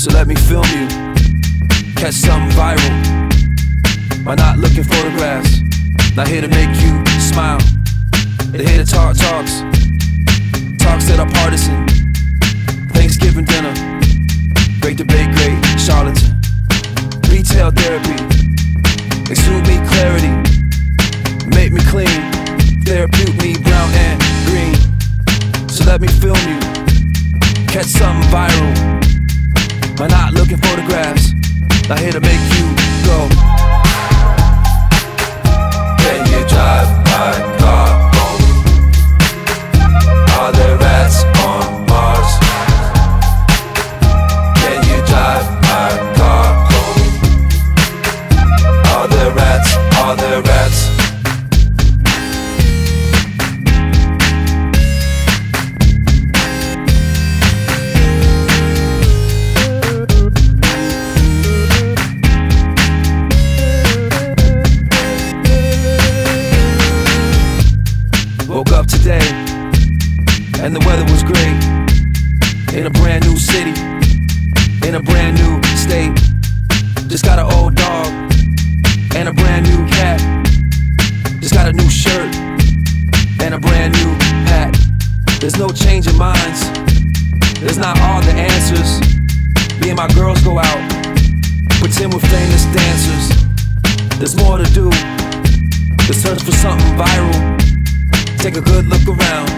So let me film you, catch something viral. By not looking photographs, not here to make you smile. They're here to talk talks that are partisan. Thanksgiving dinner, great debate, great charlatan. Retail therapy, exude me clarity, make me clean. Therapeutic me brown and green. So let me film you, catch something viral. By not looking photographs, not here to make you go. Can you drive my car home? Are there rats on Mars? Can you drive my car home? Are there rats? Are there rats? Woke up today, and the weather was great. In a brand new city, in a brand new state. Just got an old dog, and a brand new cat. Just got a new shirt, and a brand new hat. There's no change in minds, there's not all the answers. Me and my girls go out, pretend we're famous dancers. There's more to do, to search for something viral. Take a good look around,